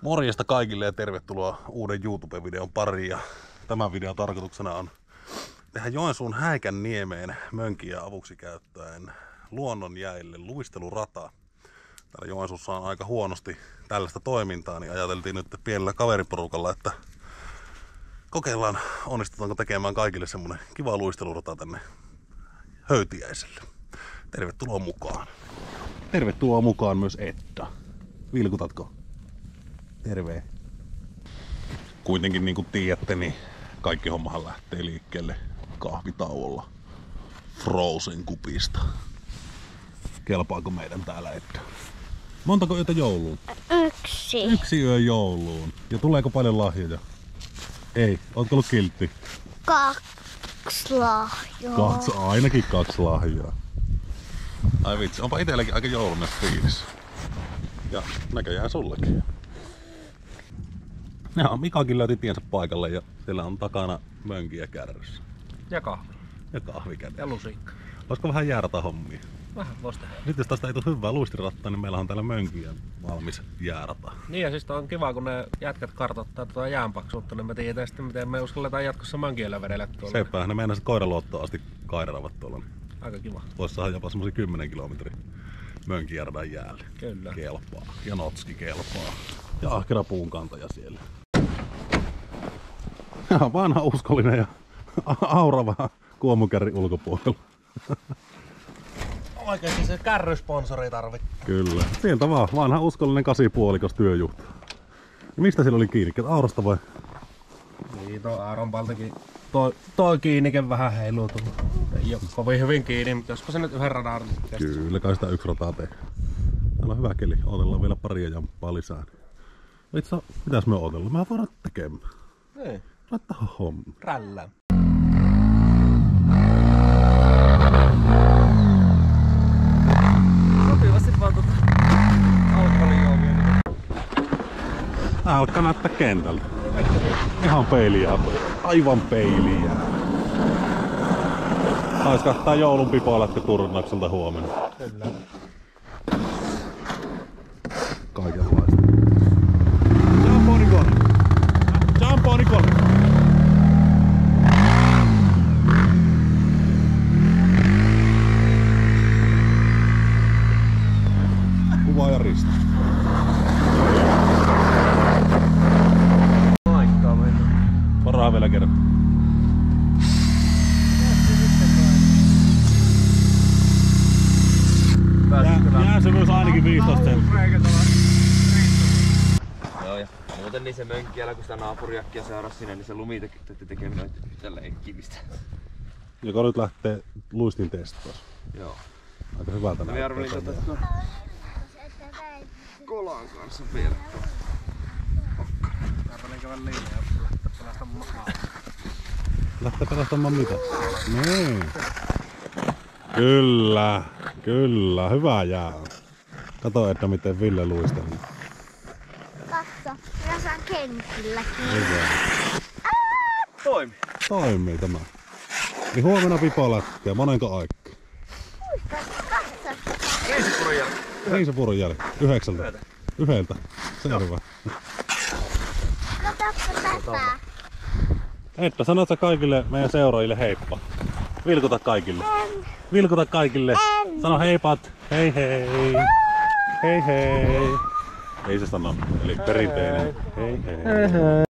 Morjesta kaikille ja tervetuloa uuden YouTube-videon pariin. Ja tämän videon tarkoituksena on tehdä Joensuun Häikänniemeen mönkiä avuksi käyttäen luonnonjäille luistelurata. Täällä Joensuussa on aika huonosti tällaista toimintaa, niin ajateltiin nyt pienellä kaveriporukalla, että kokeillaan onnistutaanko tekemään kaikille semmonen kiva luistelurata tänne Höytiäiselle. Tervetuloa mukaan. Tervetuloa mukaan myös Edda. Vilkutatko? Terve. Kuitenkin niin kuin tiedätte, niin kaikki hommahan lähtee liikkeelle kahvitauolla Frozen kupista. Kelpaako meidän täällä Edda? Montako yötä jouluun? Yksi yö jouluun. Ja tuleeko paljon lahjoja? Ei. Ootko ollut kiltti? 2 lahjoa. Ainakin 2 lahjoa. Ai vitsi, onpa itselläkin aika joulunen fiilis. Ja näköjään sullekin. Ja Mikakin löyti tiensä paikalle ja siellä on takana mönkiä kärryssä. Ja kahvi. Ja kahvi kädessä. Ja lusikka. Olisiko vähän jäärätä hommia? Vähän vois tehdä. Nyt jos tästä ei tule hyvää luistirattaa, niin meillä on täällä mönkiä valmis jäärätä. Niin ja siis on kiva, kun ne jätkät kartoittaa tuota jäänpaksuutta, niin me tiedetään sitten miten me uskalletaan jatkossa mönkiellä vedellä tuolla. Sepä, ne meinasivat koiraluottoon asti kairaavat tuolla. Aika kiva. Voisi saada jopa semmosia 10 kilometrin mönkijärdan jäälle. Kyllä. Kelpaa. Ja notski kelpaa. Ja ahkera puunkantaja siellä. Ja vanha uskollinen ja aurava kuomukärri ulkopuolella. Oikeesti se kärrysponsori tarvittaa. Kyllä. Sieltä vaan vanha uskollinen 8,5 työjuhta. Ja mistä siellä oli kiinni? Aurasta vai? Niin, tuo Aaron paltakin. Toi kiinnike vähän heiluu tullut. Ei oo kovin hyvin kiinni, mutta jospa se nyt yhden radan kestää. Kyllä, kai sitä 1 rataa tehdään. Täällä on hyvä keli. Odotellaan vielä paria jamppaa lisää. Itse mitäs me odotellaan? Mä voidaan tekemään. Niin. Laittaa homma. Rällä. Sopivasti vaan alkoholijuomia. Tää alkaa näyttää kentältä. Ihan peiliä. Aivan peiliä. Taisi kattaa joulun pipoilatte Turnakselta huomenna. Kyllä. Kaikenlaista. Jump on Nicole! Jump on Nicole! Kuva ja risti. Aikkaa mennä. Varaa vielä kerran. Jää se myös ainakin 15 senttiä. Joo, ja muuten niin se mönkkiällä, kun sitä naapuriakkia seurasi sinne, niin se lumitöiden tekeminen on yhtä leikkimistä. Joka nyt lähtee luistin testaus. Joo. Aika hyvältä Me näyttää. arvelin kolan kanssa vielä. Arvelin käydä liian, jos lähtee pelastamaan maa. Lähtee pelastamaan mitä? Niin. Kyllä, kyllä. Hyvä jää. Kato, että miten Ville luistelee. Katso, minä saan kenkilläkin. Hyvä. Toimi. Toimii tämä. Niin huomenna pipolättiä. Monenko aikaa? Katso. Riisipuron jälkeen. Riisipuron jälkeen. 9. 1. Selvä. Katsotko tätä? Että sanot sä kaikille meidän seuraajille heippa. Vilkuta kaikille. Vilkuta kaikille. Sano heipat. Hei hei. Hei hei. Ei se sano. Eli perinteinen. Hei hei.